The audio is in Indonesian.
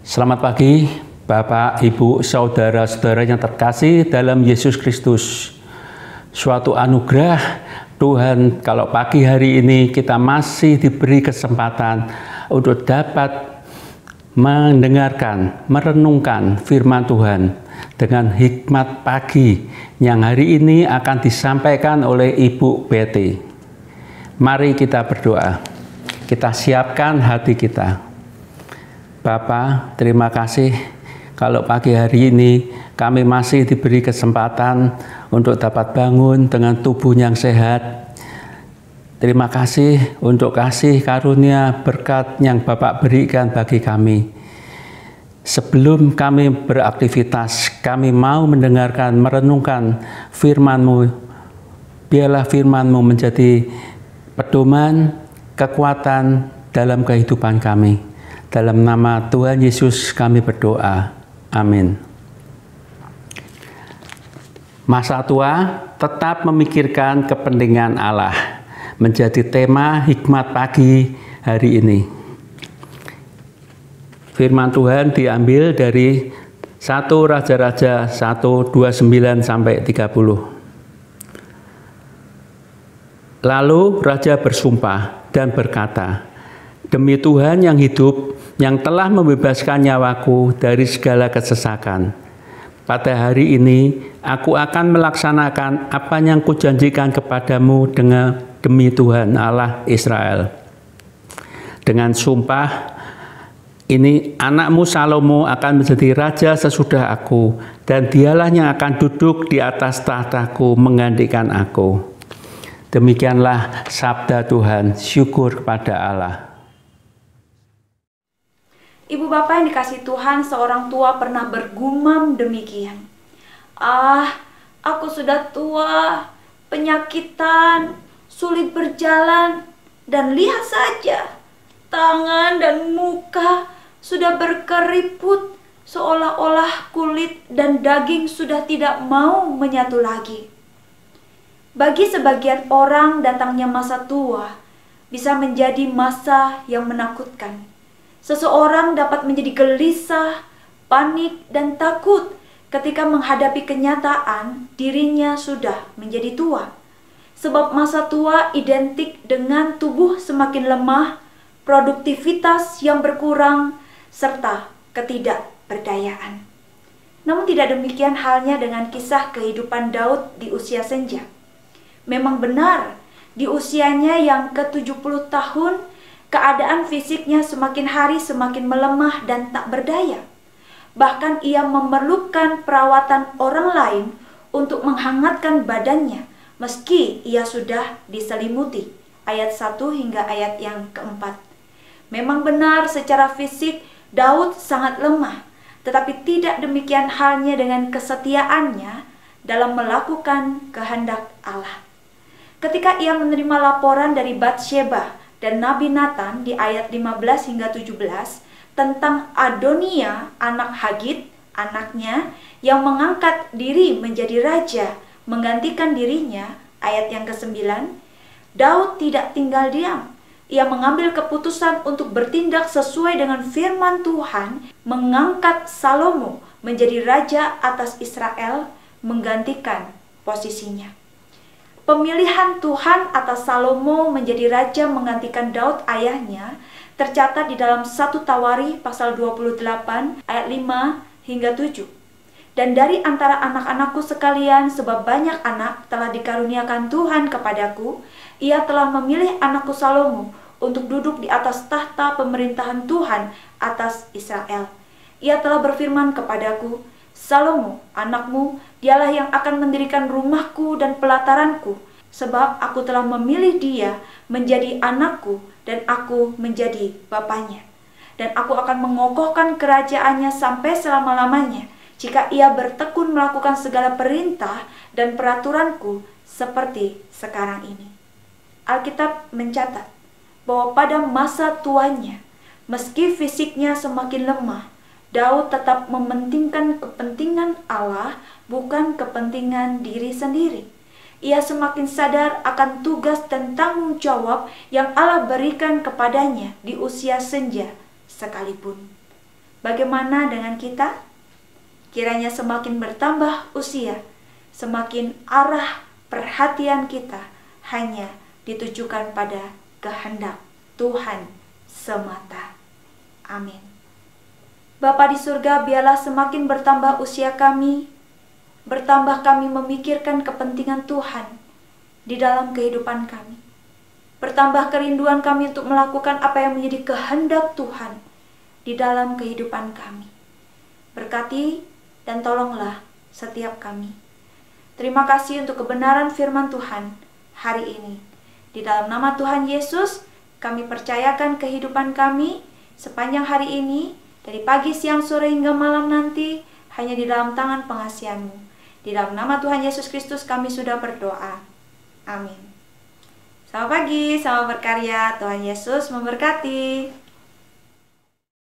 Selamat pagi, Bapak, Ibu, saudara-saudara yang terkasih dalam Yesus Kristus. Suatu anugerah Tuhan kalau pagi hari ini kita masih diberi kesempatan untuk dapat mendengarkan, merenungkan firman Tuhan dengan hikmat pagi yang hari ini akan disampaikan oleh Ibu Betty. Mari kita berdoa, kita siapkan hati kita. Bapa, terima kasih kalau pagi hari ini kami masih diberi kesempatan untuk dapat bangun dengan tubuh yang sehat. Terima kasih untuk kasih karunia berkat yang Bapak berikan bagi kami. Sebelum kami beraktivitas, kami mau mendengarkan, merenungkan firman-Mu. Biarlah firman-Mu menjadi pedoman, kekuatan dalam kehidupan kami. Dalam nama Tuhan Yesus kami berdoa. Amin. Masa tua tetap memikirkan kepentingan Allah menjadi tema hikmat pagi hari ini. Firman Tuhan diambil dari 1 Raja-Raja 1:29 sampai 30. Lalu Raja bersumpah dan berkata, "Demi Tuhan yang hidup, yang telah membebaskan nyawaku dari segala kesesakan, pada hari ini aku akan melaksanakan apa yang kujanjikan kepadamu demi Tuhan Allah Israel. Dengan sumpah ini anakmu Salomo akan menjadi raja sesudah aku, dan dialah yang akan duduk di atas tahtaku menggantikan aku." Demikianlah sabda Tuhan. Syukur kepada Allah. Ibu bapak yang dikasihi Tuhan, seorang tua pernah bergumam demikian. Aku sudah tua, penyakitan, sulit berjalan, dan lihat saja, tangan dan muka sudah berkeriput, seolah-olah kulit dan daging sudah tidak mau menyatu lagi. Bagi sebagian orang, datangnya masa tua bisa menjadi masa yang menakutkan. Seseorang dapat menjadi gelisah, panik, dan takut ketika menghadapi kenyataan dirinya sudah menjadi tua. Sebab masa tua identik dengan tubuh semakin lemah, produktivitas yang berkurang, serta ketidakberdayaan. Namun tidak demikian halnya dengan kisah kehidupan Daud di usia senja. Memang benar, di usianya yang ke-70 tahun, keadaan fisiknya semakin hari semakin melemah dan tak berdaya. Bahkan ia memerlukan perawatan orang lain untuk menghangatkan badannya, meski ia sudah diselimuti. Ayat 1 hingga ayat yang keempat. Memang benar secara fisik Daud sangat lemah, tetapi tidak demikian halnya dengan kesetiaannya dalam melakukan kehendak Allah. Ketika ia menerima laporan dari Batsheba dan Nabi Nathan di ayat 15 hingga 17 tentang Adonia anak Hagit, anaknya yang mengangkat diri menjadi raja, menggantikan dirinya, ayat yang ke-9, Daud tidak tinggal diam. Ia mengambil keputusan untuk bertindak sesuai dengan firman Tuhan, mengangkat Salomo menjadi raja atas Israel, menggantikan posisinya. Pemilihan Tuhan atas Salomo menjadi raja menggantikan Daud ayahnya tercatat di dalam 1 Tawari pasal 28 ayat 5 hingga 7. Dan dari antara anak-anakku sekalian, sebab banyak anak telah dikaruniakan Tuhan kepadaku, ia telah memilih anakku Salomo untuk duduk di atas tahta pemerintahan Tuhan atas Israel. Ia telah berfirman kepadaku, "Salomo, anakmu, dialah yang akan mendirikan rumahku dan pelataranku, sebab aku telah memilih dia menjadi anakku dan aku menjadi bapaknya. Dan aku akan mengokohkan kerajaannya sampai selama-lamanya, jika ia bertekun melakukan segala perintah dan peraturanku seperti sekarang ini." Alkitab mencatat bahwa pada masa tuanya, meski fisiknya semakin lemah, Daud tetap mementingkan kepentingan Allah, bukan kepentingan diri sendiri. Ia semakin sadar akan tugas dan tanggung jawab yang Allah berikan kepadanya di usia senja sekalipun. Bagaimana dengan kita? Kiranya semakin bertambah usia, semakin arah perhatian kita hanya ditujukan pada kehendak Tuhan semata. Amin. Bapa di surga, biarlah semakin bertambah usia kami, bertambah kami memikirkan kepentingan Tuhan di dalam kehidupan kami. Bertambah kerinduan kami untuk melakukan apa yang menjadi kehendak Tuhan di dalam kehidupan kami. Berkati dan tolonglah setiap kami. Terima kasih untuk kebenaran firman Tuhan hari ini. Di dalam nama Tuhan Yesus, kami percayakan kehidupan kami sepanjang hari ini, dari pagi, siang, sore, hingga malam nanti, hanya di dalam tangan pengasihan-Mu. Di dalam nama Tuhan Yesus Kristus kami sudah berdoa. Amin. Selamat pagi, selamat berkarya. Tuhan Yesus memberkati.